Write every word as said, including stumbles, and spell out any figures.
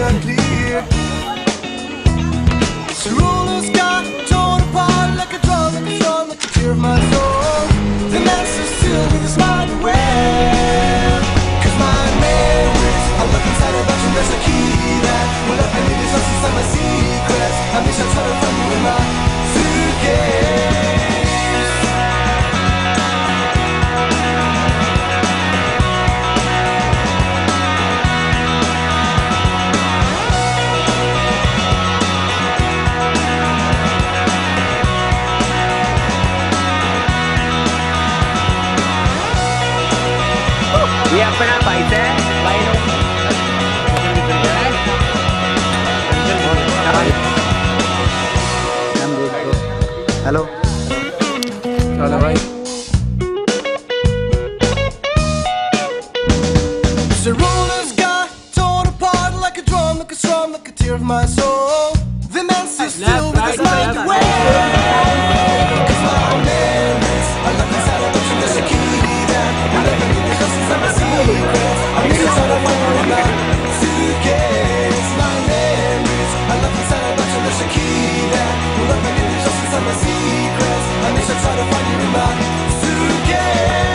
unclear. The rulers got torn apart like a drum, like a drum, like a tear of my soul. The master still with his mind aware. Cause my memories, I look inside a bunch and there's a key that will open me these oceans inside my secrets. I wish I'd try to find you in my suitcase. ये अपना पैसा है भाई hello चलो भाई The rulers got torn apart like a drum, like a strum, like a tear of my soul. The man sits still with his mind aware. Cause my memories are locked inside a bunch and there's a key that will never leave me just inside my secrets. I need to try to find you in my suitcase. My memories are locked inside a bunch and there's a key that will never leave me just inside my secrets. I need to try to find you in my suitcase.